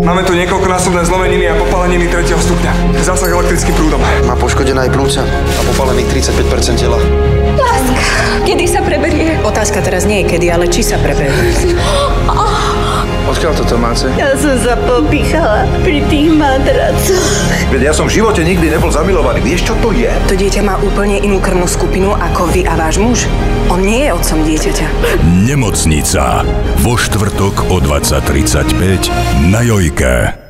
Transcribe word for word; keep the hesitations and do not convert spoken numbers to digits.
Máme tu niekoľkonásobné zlomeniny a popáleniny tretieho stupňa. Zásah elektrickým prúdom. Má poškodené aj plúca a popálených tridsaťpäť percent tela. Láska, kedy sa preberie? Otázka teraz nie je kedy, ale či sa preberie. Odkiaľ toto máte? Ja som sa popíchala pri tých madracoch. Veď ja som v živote nikdy nebol zamilovaný. Vieš, čo to je? To dieťa má úplne inú krvnú skupinu ako vy a váš muž. On nie je otcom dieťaťa. Nemocnica. Vo štvrtok o dvadsať tridsaťpäť na Jojke.